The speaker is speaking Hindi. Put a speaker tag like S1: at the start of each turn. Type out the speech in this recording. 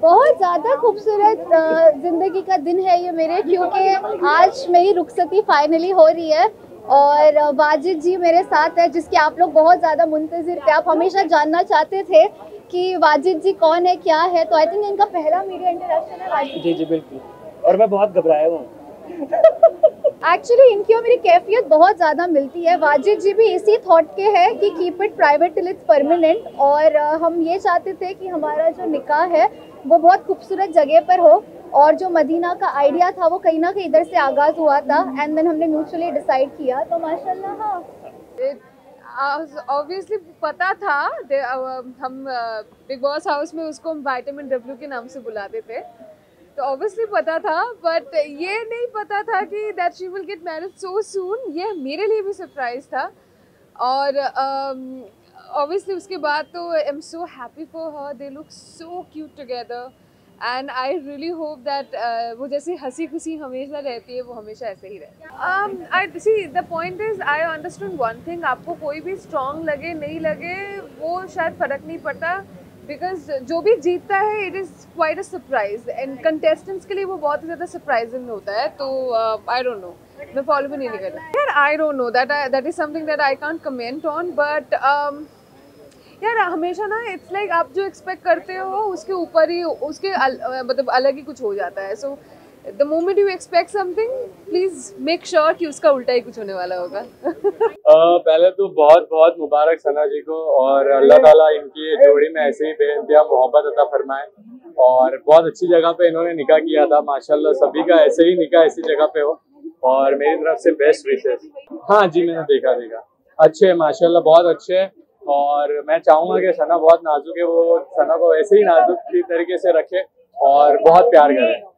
S1: बहुत ज़्यादा खूबसूरत ज़िंदगी का दिन है ये मेरे, क्योंकि आज मेरी रुखसती फाइनली हो रही है और वाजिद जी मेरे साथ है, जिसके आप लोग बहुत ज़्यादा मुंतज़िर थे। आप हमेशा जानना चाहते थे कि वाजिद जी कौन है, क्या है। तो आई थिंक इनका पहला मीडिया इंटरेक्शन है वाजिद
S2: जी जी बिल्कुल, और मैं बहुत घबराया हूँ।
S1: एक्चुअली इनकी और मेरी कैफियत बहुत ज़्यादा मिलती है। वाजिद जी भी इसी थॉट के हैं कि keep it private till it's permanent, और हम ये चाहते थे कि हमारा जो निकाह है वो बहुत खूबसूरत जगह पर हो, और जो मदीना का आइडिया था वो कहीं ना कहीं इधर से आगाज़ हुआ था, एंड देन हमने म्यूचुअली डिसाइड किया। तो माशाल्लाह हाँ,
S3: ऑब्वियसली पता था। हम बिग बॉस हाउस में उसको विटामिन डब्ल्यू के नाम से बुलाते थे, तो ऑब्वियसली पता था, बट ये नहीं पता था कि that she will get married so soon. ये मेरे लिए भी सरप्राइज था, और ऑब्वियसली उसके बाद तो I am so happy for her. They look so cute together, and I really hope that वो जैसे हंसी खुशी हमेशा रहती है वो हमेशा ऐसे ही रहे। I see the point is, I understand one thing, आपको कोई भी स्ट्रॉन्ग लगे नहीं लगे वो शायद फ़र्क नहीं पड़ता, बिकॉज जो भी जीतता है it is quite a surprise, and contestants के लिए वो बहुत ही ज़्यादा सरप्राइजिंग होता है। तो आई डोंट नो, मैं फॉलो भी नहीं कर रहा यार। I don't know, that is something that I can't comment on, but यार हमेशा ना इट्स लाइक आप जो एक्सपेक्ट करते हो उसके ऊपर ही उसके मतलब अलग ही कुछ हो जाता है। So the moment you expect something, please make sure कि उसका उल्टा ही कुछ होने वाला होगा।
S2: पहले तो बहुत बहुत मुबारक सना जी को, और अल्लाह ताला इनकी जोड़ी में ऐसे ही बेइंतहा मोहब्बत अता फरमाए। और बहुत अच्छी जगह पे इन्होंने निकाह किया था, माशाल्लाह सभी का ऐसे ही निकाह ऐसी जगह पे हो, और मेरी तरफ से बेस्ट विशेस। हाँ जी, मैंने देखा अच्छे, माशाल्लाह बहुत अच्छे। और मैं चाहूंगा कि सना बहुत नाजुक है, वो सना को ऐसे ही नाजुक तरीके से रखे और बहुत प्यार करें।